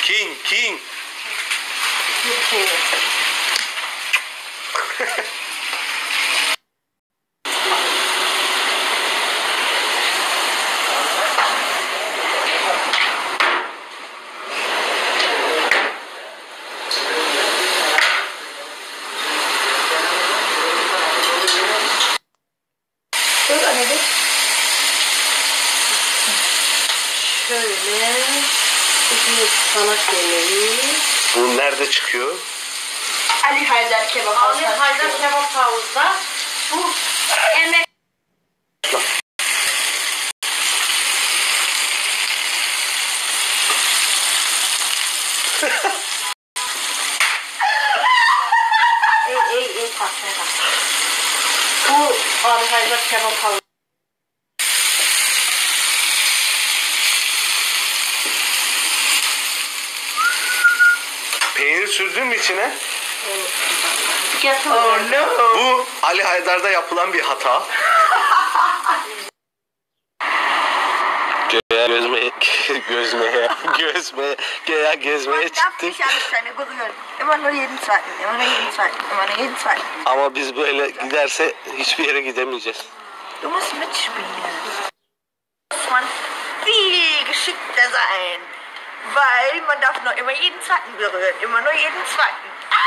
King. Okay. Dur anne dur. Şöyle. Bir salak yemeği. Bu nerede çıkıyor? Ali Haydar Kebap Havuz'da. Ali Haydar Kebap Havuz'da. Bu emek. Ey kalk. Bu Ali Haydar Kebap Havuz'da. Peynir sürdün mü içine? Oh no. Bu Ali Haydar'da yapılan bir hata. Gezmeye çıktık. Immer nur jeden zweiten. Ama biz böyle giderse hiçbir yere gidemeyeceğiz. Du musst mitspielen. Muss man viel geschickter sein. Weil man darf nur immer jeden zweiten berühren. Immer nur jeden zweiten.